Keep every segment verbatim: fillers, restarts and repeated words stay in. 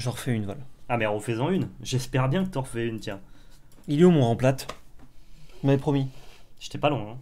J'en refais une, Val. Ah mais refais-en une. J'espère bien que t'en refais une, tiens. Il est où mon remplate? Tu m'avais promis. J'étais pas loin. Hein.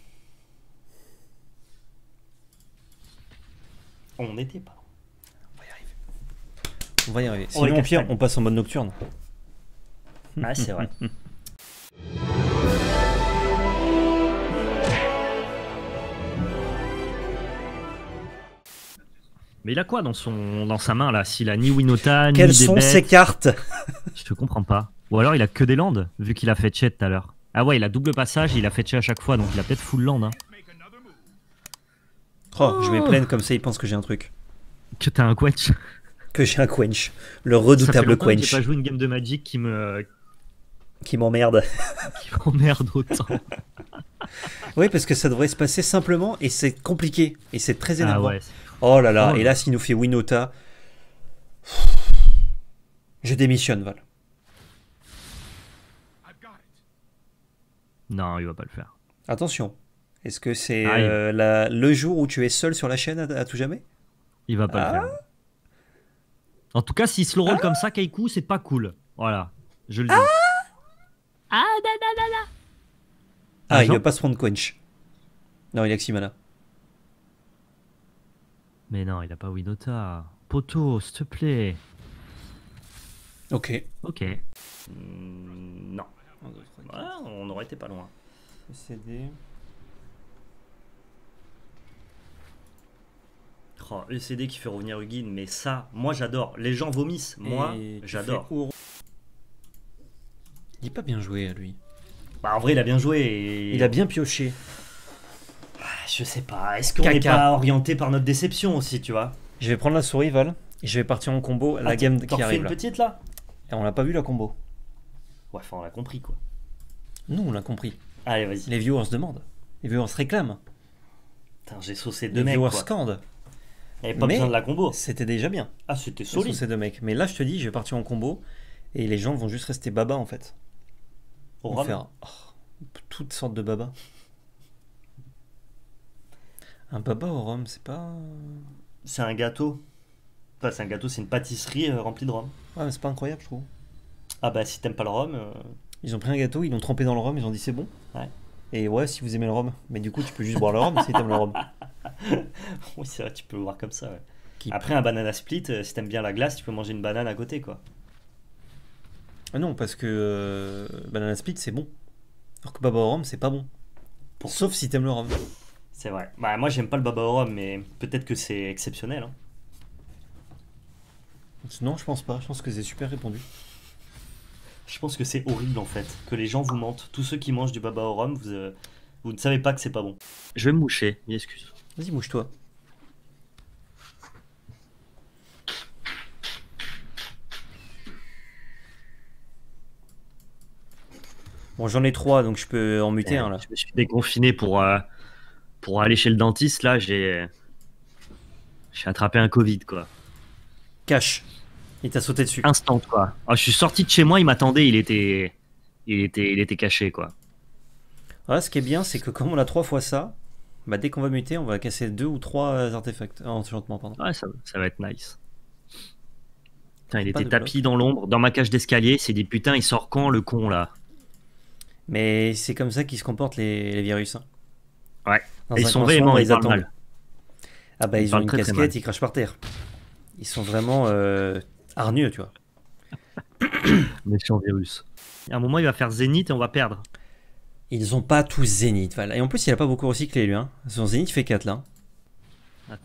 On n'était pas loin. On va y arriver. On va y arriver. On Sinon, les au pire, castagne. on passe en mode nocturne. Ah, c'est vrai. Mais il a quoi dans, son, dans sa main là? S'il a ni Winota, ni Quelles des sont bêtes, ces cartes? je te comprends pas. Ou alors il a que des landes, vu qu'il a fait chat tout à l'heure. Ah ouais, il a double passage, il a fait chat à chaque fois, donc il a peut-être full land. Hein. Oh, je vais plaindre comme ça, il pense que j'ai un truc. Que t'as un quench. Que j'ai un quench. Le Ça fait redoutable longtemps que j'ai quench. pas joué une game de Magic qui me... Qui m'emmerde. qui m'emmerde autant. Oui, parce que ça devrait se passer simplement et c'est compliqué. Et c'est très Ah énervant. ouais. Oh là là, Oh et là. là, s'il nous fait Winota, je démissionne, Val. Non, il va pas le faire. Attention. Est-ce que c'est Aïe. euh, la- le jour où tu es seul sur la chaîne à, à tout jamais? Il va pas Ah. le faire. En tout cas, s'il se le roll comme ça, Kaiku, c'est pas cool. Voilà, je le dis. Ah, da, da, da, da. Ah, Ah, il Jean ne veut pas se prendre quench. Non, il a Ximana. Mais non, il a pas Winota. Poto, s'il te plaît. Ok. Ok. Mm, non. Ouais, on aurait été pas loin. C D. Oh, le C D qui fait revenir Hugin, mais ça, moi j'adore. Les gens vomissent, moi Et tu j'adore. fais Ouro. Il est pas bien joué à lui. Bah en vrai il a bien joué. Et... Il a bien pioché. Je sais pas, est-ce qu'on Caca. n'est pas orienté par notre déception aussi, tu vois? Je vais prendre la souris, Val, et je vais partir en combo la Ah, game t'en qui refais arrive une là. petite là? Et on l'a pas vu la combo. Ouais, enfin on l'a compris quoi. Nous, on l'a compris. Allez vas-y. Les viewers demandent. Les viewers réclament. Putain, j'ai saucé Les deux mecs viewers quoi. scandent. Il avait pas Mais- besoin de la combo. C'était déjà bien. Ah c'était Sur solide. ces deux mecs. Mais là, je te dis, je vais partir en combo, et les gens vont juste rester baba en fait. Au On rhum. va faire oh, toutes sortes de baba. Un baba au rhum, c'est pas. C'est un gâteau. Enfin c'est un gâteau, c'est une pâtisserie euh, remplie de rhum. Ouais, mais c'est pas incroyable, je trouve. Ah bah si t'aimes pas le rhum... euh, Ils ont pris un gâteau, ils l'ont trempé dans le rhum, ils ont dit c'est bon. Ouais. Et ouais, si vous aimez le rhum. Mais du coup, tu peux juste boire le rhum si t'aimes le rhum. Oui c'est vrai, tu peux le voir comme ça ouais. Qui- Après un banana split, euh, si t'aimes bien la glace, tu peux manger une banane à côté quoi. Ah non, parce que euh, Banana Split, c'est bon. Alors que baba au rhum, c'est pas bon. Pour- Sauf si t'aimes le rhum. C'est vrai. Bah moi j'aime pas le baba au rhum, mais peut-être que c'est exceptionnel. Hein. Non, je pense pas. Je pense que c'est super répandu. Je pense que c'est horrible en fait, que les gens vous mentent. Tous ceux qui mangent du baba au rhum, vous, euh, vous ne savez pas que c'est pas bon. Je vais me moucher, excuse. Vas-y, mouche-toi. Bon, j'en ai trois, donc je peux en muter un là. Je me suis déconfiné pour, euh, pour aller chez le dentiste. Là, j'ai j'ai attrapé un Covid, quoi. Cache. Il t'a sauté dessus. Instant, quoi. Ah, je suis sorti de chez moi, il m'attendait, il était, il était, il était caché, quoi. Voilà, ce qui est bien, c'est que comme on a trois fois ça, bah, dès qu'on va muter, on va casser deux ou trois euh, artefacts. Ah, enchantement, pardon. Ouais, ça, ça va être nice. Putain, il Pas était de tapis bloc. dans l'ombre, dans ma cage d'escalier. C'est des putain, il sort quand le con là? Mais c'est comme ça qu'ils se comportent les, les virus. Hein. Ouais. Dans Et ils un sont coin véhéments, sombre, ils parlent mal. Ah bah Ils ils, ont parlent une très, très casquette, mal. ils crachent par terre. Ils sont vraiment euh, hargneux, tu vois. Méchant virus. À un moment, il va faire Zénith et on va perdre. Ils ont pas tous Zénith, Val. Et en plus, il a pas beaucoup recyclé, lui. Hein. Son Zénith fait quatre, là. Ah.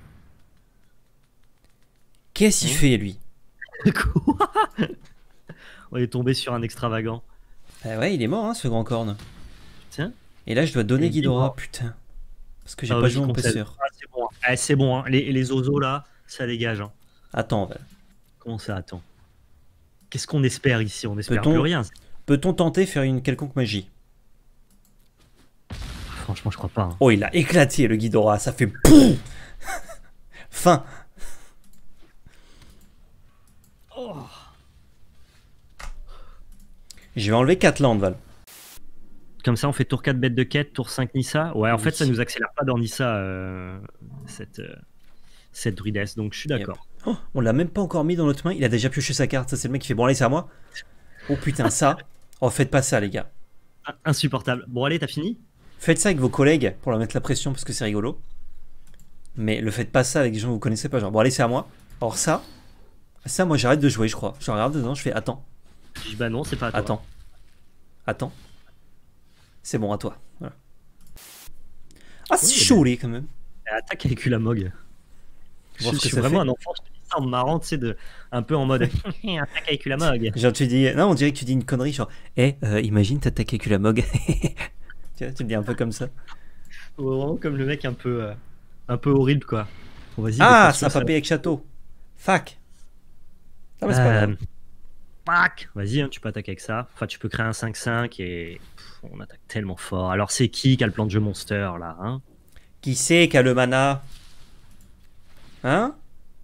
Qu'est-ce qu'il Hein fait, lui? Quoi? On est tombé sur un extravagant. Ah ouais, il est mort, hein, ce grand corne. Tiens. Et là, je dois donner Il est Ghidorah, mort. putain. Parce que j'ai Ah, pas vas-y, joué mon concède. P C R. Ah, c'est bon. Ah, c'est bon. Hein. Les, les oiseaux là, ça dégage. Hein. Attends, Val. Comment ça attend? Qu'est-ce qu'on espère ici? On espère Peut-on- plus rien. Peut-on tenter faire une quelconque magie? Franchement, je crois pas. Hein. Oh, il a éclaté, le Ghidorah. Ça fait POUM. Fin. Oh. Je vais enlever quatre landes, Val. Comme ça, on fait tour quatre bête de quête, tour cinq Nissa. Ouais, en Oui. fait, ça nous accélère pas dans Nissa, euh, cette, euh, cette druidesse, donc je suis d'accord. Oh, on l'a même pas encore mis dans notre main, il a déjà pioché sa carte. Ça, c'est le mec qui fait bon, allez, c'est à moi. Oh putain, ça. Oh, faites pas ça, les gars. Insupportable. Bon, allez, t'as fini? Faites ça avec vos collègues pour leur mettre la pression parce que c'est rigolo. Mais le faites pas ça avec des gens que vous connaissez pas. Genre, bon, allez, c'est à moi. Alors, ça, ça, moi, j'arrête de jouer, je crois. Je regarde dedans, je fais attends. Je dis bah non, c'est pas à toi. Attends. Attends. C'est bon, à toi. Voilà. Ah, c'est Oui, chaud, les, quand même. Attaque avec Ulamog. Je, Voir je ce que suis ça vraiment fait. un enfant, je te dis ça en marrant, tu sais, de, un peu en mode attaque avec Ulamog. Genre, tu dis. Non, on dirait que tu dis une connerie. Genre, hé, hey, euh, imagine, t'attaques avec Ulamog. Tu vois, tu le dis un peu comme ça. Vraiment comme le mec un peu, euh, un peu horrible, quoi. Bon, vas-y, Ah, défonce-le, ça ça. papé avec château. Fac. Ah, mais c'est pas Euh, grave. Pac. Vas-y, hein, tu peux attaquer avec ça. Enfin, tu peux créer un cinq cinq et pff, on attaque tellement fort. Alors, c'est qui qui a le plan de jeu monster là, hein? Qui c'est qui a le mana? Hein?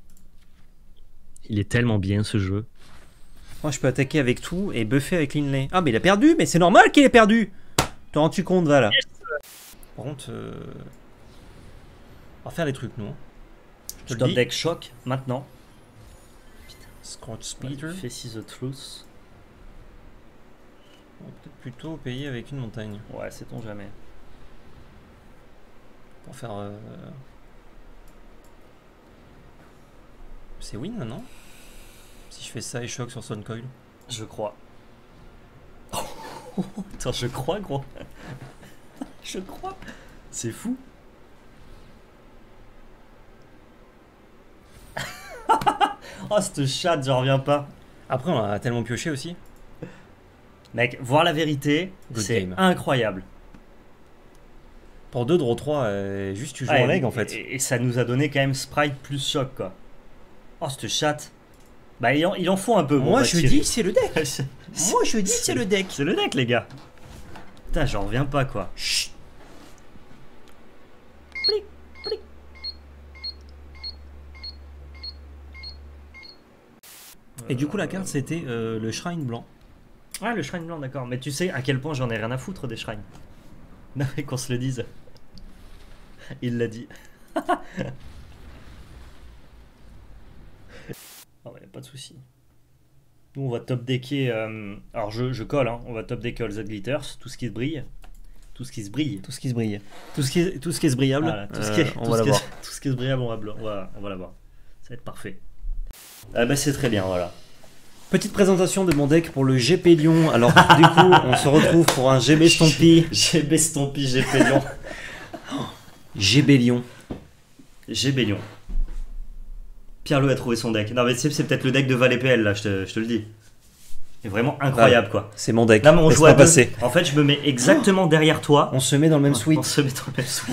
Il est tellement bien ce jeu. Moi, je peux attaquer avec tout et buffer avec Linley. Ah, mais il a perdu, mais c'est normal qu'il ait perdu. T'en rends-tu compte, Val? Par contre, euh... on va faire les trucs, nous. Je te le Top dis. deck choc maintenant. Scratch Speeder. Faces the Truth. On va peut-être plutôt payer avec une montagne. Ouais, sait-on jamais. Pour faire... Euh... C'est win, non? Si je fais ça et choc sur Suncoil. Je crois. Attends, je crois, gros. Je crois. C'est fou. Oh, cette chatte, j'en reviens pas. Après, on a tellement pioché aussi. Mec, voir la vérité, Good c'est game. incroyable. Pour deux draw trois, euh, juste tu joues Ouais, en leg et- en fait. Et, et ça nous a donné quand même Sprite plus choc, quoi. Oh, cette chatte. Bah, il en, il en faut un peu. bon, Moi bah, je Thierry. dis c'est le deck. C'est- Moi je dis c'est le deck. C'est le deck, les gars. Putain, j'en reviens pas, quoi. Chut. Et du coup la carte c'était euh, le shrine blanc. Ah, le shrine blanc, d'accord. Mais tu sais à quel point j'en ai rien à foutre des shrines. Non, mais qu'on se le dise. Il l'a dit. Oh, bah, y a pas de souci. Nous, on va top decker. euh, Alors, je, je colle, hein. On va top decker All That Glitters, tout ce qui se brille. Tout ce qui se brille. Tout ce qui se brille. Tout ce qui est, tout ce qui est brillable. Voilà, tout, ce euh, qui est, on tout va ce qui l'avoir. est- tout ce qui est brillable, on va, blo- on va, on va l'avoir. Ça va être parfait. Ah bah c'est très bien, voilà. Petite présentation de mon deck pour le G P Lyon. Alors du coup on se retrouve pour un G B Stompy. G B Stompy, G P Lyon. G B Lyon. G B Lyon. Pierre-Loup a trouvé son deck. Non mais tu sais, c'est peut-être le deck de Val P L là, je te, je te le dis. C'est vraiment incroyable quoi. C'est mon deck. Là mais on Laisse joue à pas deux. passer. En fait je me mets exactement derrière toi. On se met dans le même On suite. se met dans le même suite.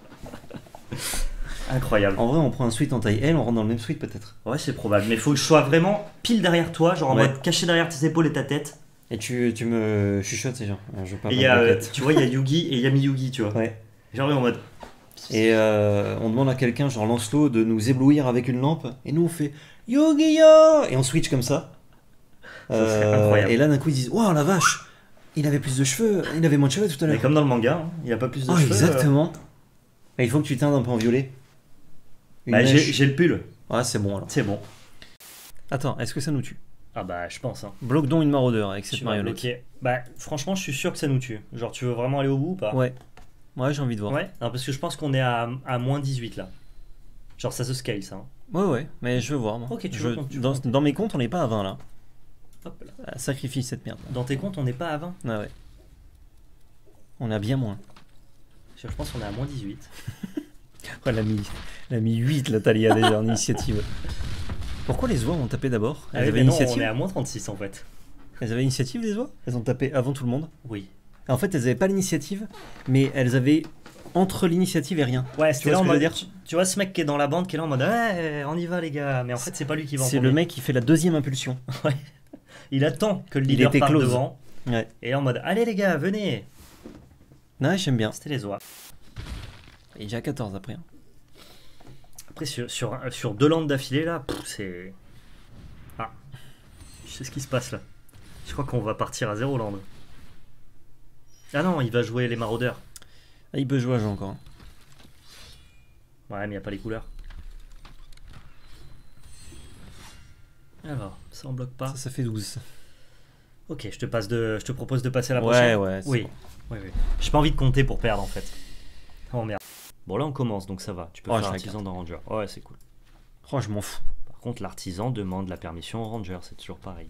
Incroyable. En vrai on prend un suite en taille L, on rentre dans le même suite peut-être. Ouais c'est probable. Mais faut que je sois vraiment pile derrière toi, genre en Ouais. mode caché derrière tes épaules et ta tête. Et tu, tu me chuchotes ces gens. Je veux pas Et il pas y a, de euh, bloquette. tu vois, il y a Yugi et Yami Yugi, tu vois. Ouais. Genre en mode. Et euh, on demande à quelqu'un, genre Lancelot, de nous éblouir avec une lampe. Et nous on fait Yu-Gi-Oh! Et on switch comme ça. Ça serait Euh, incroyable. et là d'un coup ils disent waouh la vache! Il avait plus de cheveux, il avait moins de cheveux tout à Mais l'heure. comme dans le manga, hein, il a pas plus de Ah cheveux. exactement. Mais il faut que tu teindes un peu en violet. euh. Une Bah, j'ai mèche. j'ai le pull. Ah c'est bon alors. C'est bon. Attends, est-ce que ça nous tue? Ah bah je pense. Hein. Bloque donc une maraudeur avec cette Tu vas marionnette. bloquer. Bah franchement je suis sûr que ça nous tue. Genre tu veux vraiment aller au bout ou pas? Ouais. Ouais, j'ai envie de voir. Ouais. Non, parce que je pense qu'on est à, à moins dix-huit là. Genre ça se scale ça. Hein. Ouais, ouais, mais je veux voir moi. Ok, tu Je- veux qu'on- tu veux dans, qu'on- dans mes comptes, on n'est pas à vingt là. Hop là. Ah, sacrifie cette merde. Dans tes comptes on n'est pas à vingt. Ouais, ouais. On a bien moins. Je pense qu'on est à moins dix-huit. Ouais, elle a mis, elle a mis huit la Talia déjà en initiative. Pourquoi les oies ont tapé d'abord? Ah Elles oui, avaient mais non, on l'initiative est à moins trente-six en fait. Elles avaient l'initiative les oies? Elles ont tapé avant tout le monde? Oui. En fait, elles avaient pas l'initiative, mais elles avaient entre l'initiative et rien. Ouais, Tu c'était vois là ce en que je veux mode. dire? Tu, tu vois ce mec qui est dans la bande qui est là en mode ouais, on y va les gars. Mais en fait c'est pas lui qui va en C'est premier. le mec qui fait la deuxième impulsion. Il attend que le Il leader était parte close. devant. Ouais. Et là en mode allez les gars, venez. Ouais, j'aime bien. C'était les oies. Il est déjà quatorze après. hein. Après, sur, sur, un- sur deux landes d'affilée, là, pff, c'est. Ah, je sais ce qui se passe là. Je crois qu'on va partir à zéro land. Ah non, il va jouer les maraudeurs. Ah, il peut jouer à jeu encore. hein. Ouais, mais il n'y a pas les couleurs. Alors, ça en bloque pas. Ça, ça fait douze. Ok, je te, passe de... je te propose de passer à la Ouais, prochaine. ouais. c'est Oui. bon. Oui, oui. J'ai pas envie de compter pour perdre en fait. Oh merde. Bon, là on commence donc ça va. Tu peux Oh, faire je artisan dans Ranger. Ouais, c'est cool. Oh, je m'en fous. Par contre, l'artisan demande la permission au Ranger, c'est toujours pareil.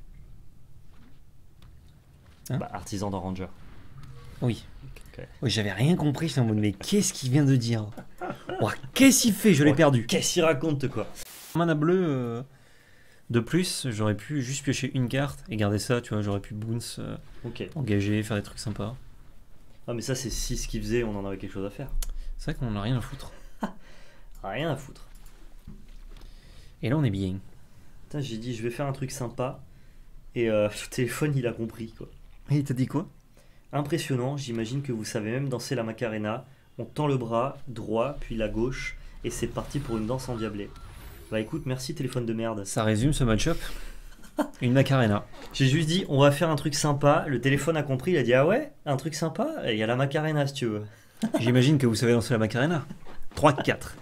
Hein Bah, artisan dans Ranger. Oui. Ok. Oui, j'avais rien compris. J'étais en mode, mais qu'est-ce qu'il vient de dire? Ouah, qu'est-ce qu'il fait? Je l'ai Oh, perdu. Qu'est-ce qu'il raconte quoi? Mana bleu euh, de plus, j'aurais pu juste piocher une carte et garder ça, tu vois. J'aurais pu bounce, euh, Ok. engager, faire des trucs sympas. Ah, mais ça, c'est six qu'il faisait, on en avait quelque chose à faire. C'est vrai qu'on a rien à foutre. Rien à foutre. Et là, on est bien. Putain, j'ai dit, je vais faire un truc sympa. Et euh, le téléphone, il a compris quoi. Et il t'a dit quoi? Impressionnant, j'imagine que vous savez même danser la Macarena. On tend le bras droit, puis la gauche, et c'est parti pour une danse endiablée. Bah écoute, merci téléphone de merde. Ça résume ce match-up. Une Macarena. J'ai juste dit, on va faire un truc sympa. Le téléphone a compris, il a dit, ah ouais, un truc sympa. Il y a la Macarena si tu veux. J'imagine que vous savez danser la Macarena. trois quatre.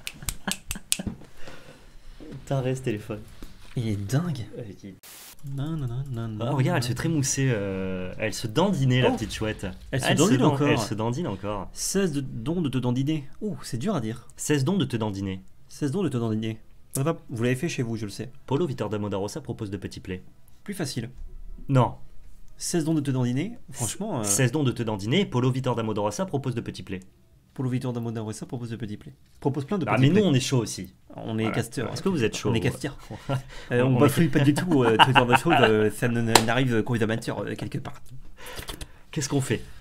Putain, reste téléphone. Il est dingue. Non, non, non, non, non. Oh, regarde, elle se trémoussait, euh, elle se dandinait la Oh. petite chouette. Elle se dandine dan- encore. Elle se dandine encore. seize de dons de te dandiner. Oh, c'est dur à dire. seize dons de te dandiner. seize dons de te dandiner. Vous l'avez fait chez vous, je le sais. Polo Vitor Damodarosa propose de petits plaies. Plus facile. Non. seize dons de te dandiner. Franchement, euh, seize dons de te dandiner, Polo Vitor Damodarosa propose de petits plaies. pour le Victor d'Amodarosa propose de petits plaies. Propose plein de petits Ah, mais nous, plays. on est chaud aussi. On est Voilà. casteurs. Est-ce que vous êtes chaud? On est casteurs. Euh, On- on on bafouille pas du tout euh, ce genre de choses. euh, ça n- n'arrive qu'aux amateurs euh, quelque part. Qu'est-ce qu'on fait?